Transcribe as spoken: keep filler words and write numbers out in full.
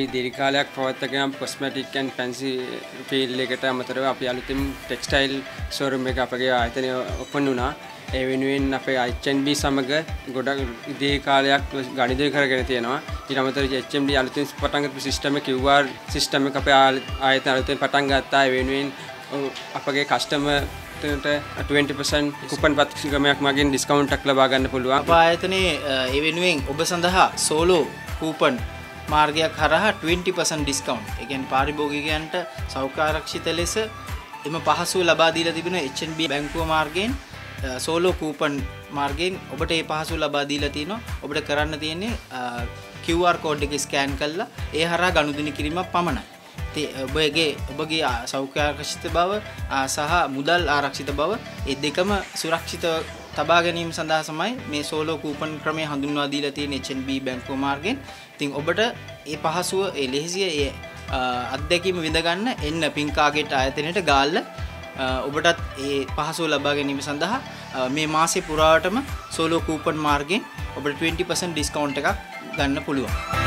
දීර්ඝ කාලයක් පවත්වාගෙන කොස්මැටික් ඇන්ඩ් ෆැන්සි ෆීල්ඩ් එකට අමතරව අපි අලුතින් ටෙක්ස්ටයිල් ෂෝරූම් එක අපගේ ආයතනය ඔපන් වුණා. ඒ වෙනුවෙන් අපේ H and B සමග ගොඩක් දීර්ඝ කාලයක් ගනුදෙනු කරගෙන තියෙනවා. ඊට අමතරව H and B අලුතින් පටන් ගත්ත සිස්ටම් එක Q R සිස්ටම් එක අපේ ආයතන අලුතින් පටන් ගත්තා. ඒ වෙනුවෙන් අපගේ කස්ටමර් twenty percent කුපන් පත්‍රයක් මගින් ඩිස්කවුන්ට් එකක් ලබා ගන්න පුළුවන්. අප ආයතනයේ ඒ වෙනුවෙන් ඔබ සඳහා සෝලෝ කූපන් මාර්ගයක් හරහා twenty percent ඩිස්කවුන්ට්. ඒ කියන්නේ පාරිභෝගිකයන්ට සෞඛ්‍ය ආරක්ෂිත ලෙස එම පහසුව ලබා දීලා තිබෙන H and B බැංකුව මාර්ගයෙන් සෝලෝ කූපන් මාර්ගයෙන් ඔබට මේ පහසුව ලබා දීලා තිනවා. ඔබට කරන්න තියෙන්නේ Q R කෝඩ් එක ස්කෑන් කරලා ඒ හරහා ගනුදෙනු කිරීමක් පමණයි. ඔබගේ ඔබගේ සෞඛ්‍ය ආරක්ෂිත බව සහ මුදල් ආරක්ෂිත බව ඒ දෙකම සුරක්ෂිත තබා ගැනීම සඳහා තමයි මේ සෝලෝ කූපන් ක්‍රමය හඳුන්වා දීලා තියෙන H and B බැංකුව මාර්ගයෙන්. ඉතින් ඔබට මේ පහසුව ඒ ලෙහෙසිය ඒ අත්දැකීම විඳ ගන්න එන්න පින්කාගේට ආයතනයට ගාල්ල. ඔබටත් ඒ පහසුව ලබා ගැනීම සඳහා මේ මාසේ පුරාවටම සෝලෝ කූපන් මාර්ගයෙන් ඔබට twenty percent ඩිස්කවුන්ට් එකක් ගන්න පුළුවන්.